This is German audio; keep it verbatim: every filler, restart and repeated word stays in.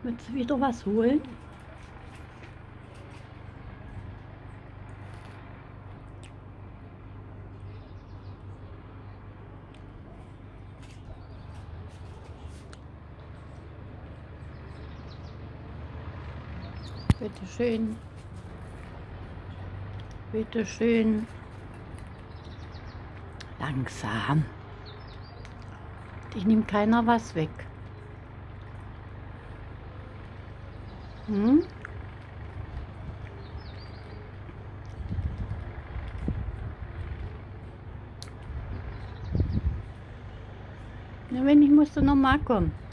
Willst du wieder was holen? Bitte schön. Bitte schön. Langsam. Ich nehme keiner was weg. Hm? Na, wenn ich musste noch mal kommen.